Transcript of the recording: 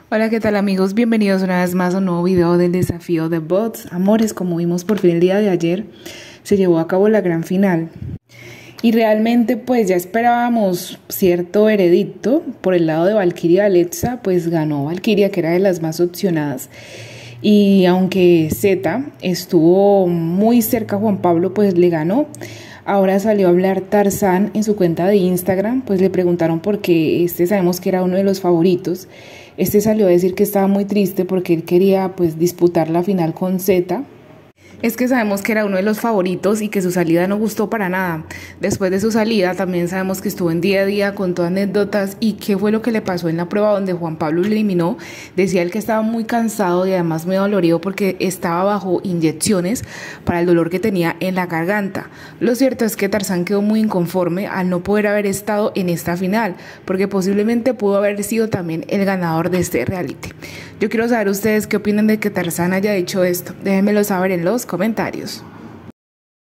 Hola, ¿qué tal amigos? Bienvenidos una vez más a un nuevo video del desafío de bots. Amores, como vimos por fin el día de ayer, se llevó a cabo la gran final. Y realmente pues ya esperábamos cierto veredicto por el lado de Valkyria Alexa, pues ganó Valkyria, que era de las más opcionadas. Y aunque Z estuvo muy cerca a Juan Pablo, pues le ganó. Ahora salió a hablar Tarzán en su cuenta de Instagram, pues le preguntaron por qué sabemos que era uno de los favoritos. Salió a decir que estaba muy triste porque él quería pues disputar la final con Z. Es que sabemos que era uno de los favoritos y que su salida no gustó para nada. Después de su salida también sabemos que estuvo en día a día con todas anécdotas y qué fue lo que le pasó en la prueba donde Juan Pablo lo eliminó. Decía él que estaba muy cansado y además muy dolorido porque estaba bajo inyecciones para el dolor que tenía en la garganta. Lo cierto es que Tarzán quedó muy inconforme al no poder haber estado en esta final porque posiblemente pudo haber sido también el ganador de este reality. Yo quiero saber ustedes qué opinan de que Tarzán haya hecho esto. Déjenmelo saber en los comentarios.